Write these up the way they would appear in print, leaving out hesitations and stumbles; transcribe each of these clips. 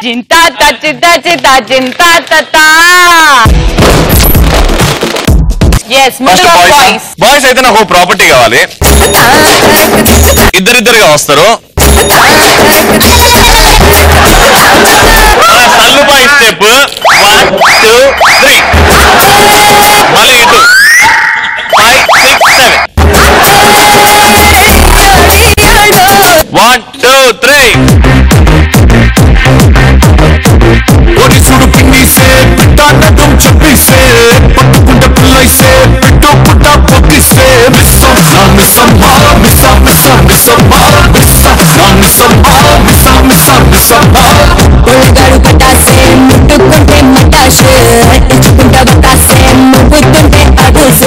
చింతా చితా చితా చింతా తతా. yes boys అయితే నాకు property కావాలి. ఇద్దరిద్దరుగా వస్తారు. సల్లు బాయ్ స్టెప్ 1 2 3 మళ్ళీ ఇటు 5 6 7 1 2 3 ఒడిసుడు పిన్నిసే పిట్టానడం చెప్పిసే పట్టుకుంటే పిల్లైసే పిట్టు పుట్ట పొక్కిసే మిస్సా మిస్సమ్మా మిస్సా మిస్సా మిస్సమ్మా మిస్సా మిస్సమ్మా మిస్సా మిస్సా మిస్సమ్మా ఒళ్ళగాడు పటాసే ముట్టుకుంటే మటాసే అట్టించుకుంటే బతాసే ముగ్గుతుంటే అడుసే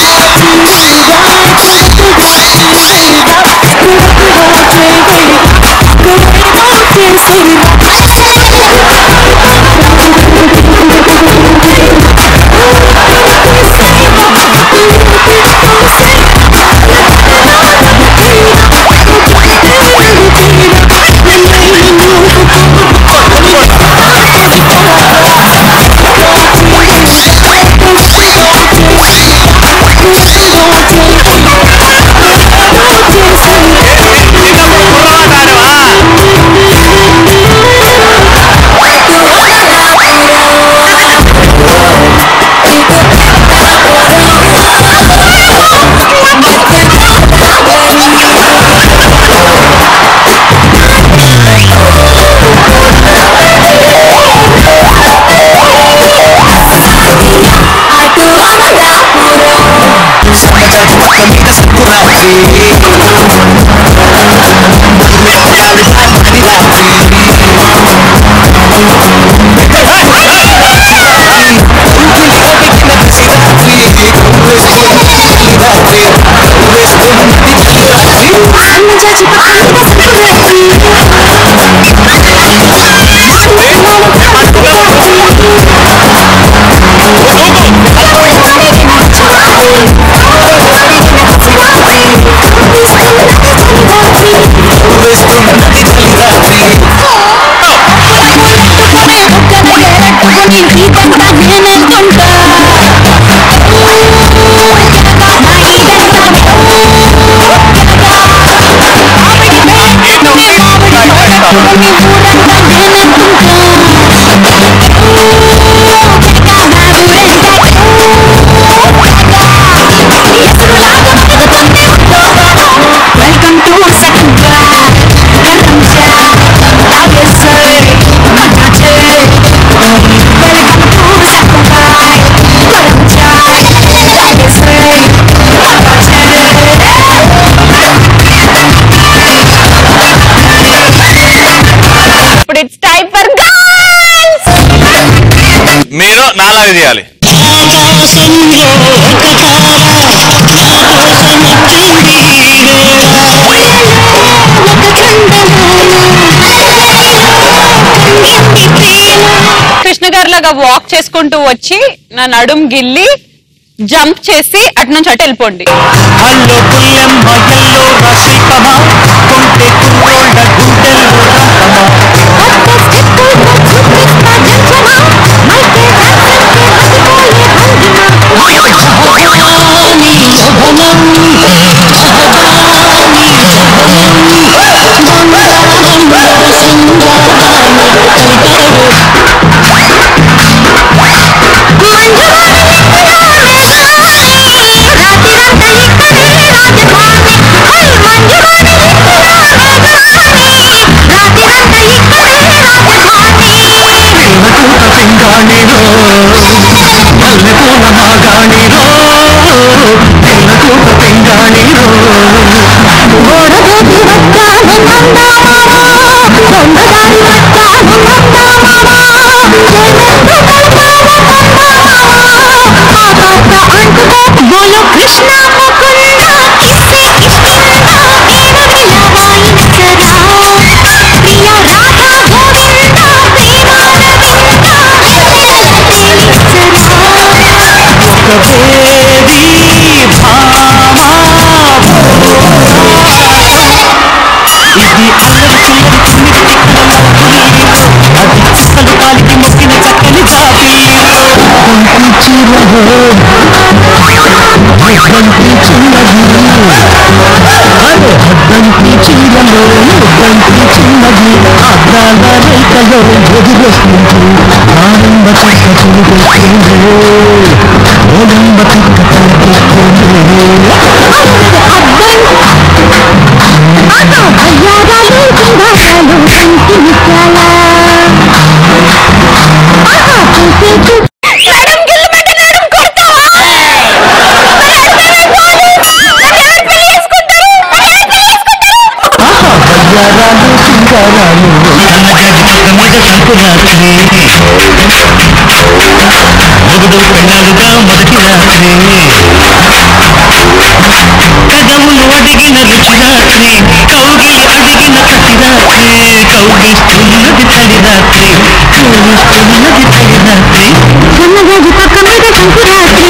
మీరు నాలాగా చేయాలి. కృష్ణ గారి లాగా వాక్ చేసుకుంటూ వచ్చి నా నడుం గిల్లి జంప్ చేసి అటు నుంచి అటు వెళ్ళిపోండి. ఇది పాలు పాలికి మొక్కిన చక్కని జాబిల్లి హద్దంటి చిన్నది హద్దంటి చీరలో ముద్దంటి చిన్నది అద్దాల రేఖలో ఎదురొస్తుంది ఆనంద చిక్క చిరుగొస్తుంది ఓడంబ చిక్క తలకెత్తుంది మొగుడు పెళ్ళాలుగా మొదటి రాత్రి పెదవులు అడిగిన రుచి రాత్రి కౌగిలి అడిగిన ప్రతి రాత్రి కౌగిస్తున్నది తడి రాత్రి కౌగిస్తున్నది తడి రాత్రి సన్నగాజు పక్క మీద సంకురాత్రి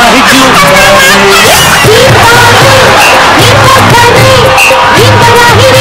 చెరువులు